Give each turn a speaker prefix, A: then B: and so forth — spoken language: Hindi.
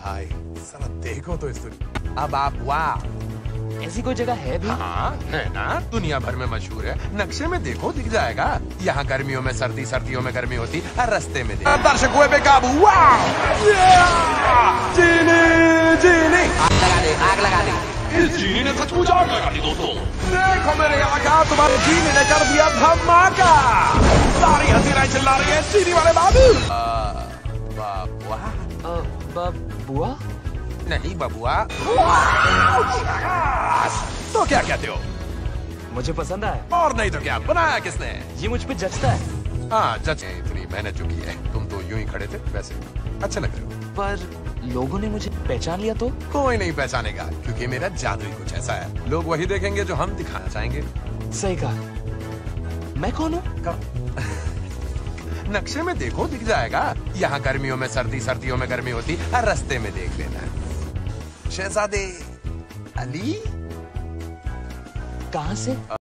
A: भाई साला देखो तो इस दुनिया। अब आप वाह,
B: ऐसी कोई जगह है भी?
A: हाँ है ना, दुनिया भर में मशहूर है। नक्शे में देखो दिख जाएगा। यहाँ गर्मियों में सर्दी, सर्दियों में गर्मी होती, हर रास्ते में दर्शक हुए बेकाबू। वाह, जीनी जीनी,
B: आग लगा दे, आग लगा दे।
C: इस जीनी ने सचमुच आग लगा दी दोस्तों।
A: देखो मेरे आका, तुम्हारे जीनी ने कर दिया धमाका। सारी हसीनाएं चिल्ला रही है चीनी वाले बाबू। बाबुआ
B: बुआ?
A: नहीं बबुआ। तो क्या कहते हो?
B: मुझे पसंद आया।
A: और नहीं तो क्या, बनाया किसने?
B: ये मुझ पे जचता है।
A: हाँ जज, इतनी मेहनत जो की है। तुम तो यूं ही खड़े थे, वैसे अच्छे लग रहे हो।
B: पर लोगों ने मुझे पहचान लिया तो?
A: कोई नहीं पहचानेगा, क्योंकि मेरा जादू ही कुछ ऐसा है। लोग वही देखेंगे जो हम दिखाना चाहेंगे।
B: सही कहा। मैं कौन हूँ?
A: नक्शे में देखो दिख जाएगा। यहाँ गर्मियों में सर्दी, सर्दियों में गर्मी होती, हर रास्ते में देख लेना। शहजादे अली।
B: कहाँ से?